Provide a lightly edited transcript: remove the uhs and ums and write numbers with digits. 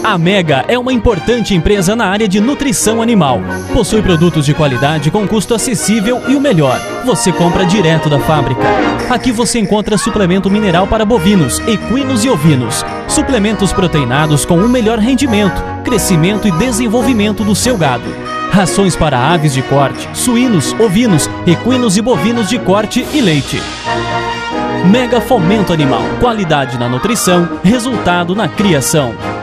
A Mega é uma importante empresa na área de nutrição animal. Possui produtos de qualidade com custo acessível e o melhor, você compra direto da fábrica. Aqui você encontra suplemento mineral para bovinos, equinos e ovinos. Suplementos proteinados com o melhor rendimento, crescimento e desenvolvimento do seu gado. Rações para aves de corte, suínos, ovinos, equinos e bovinos de corte e leite. Mega Fomento Animal. Qualidade na nutrição, resultado na criação.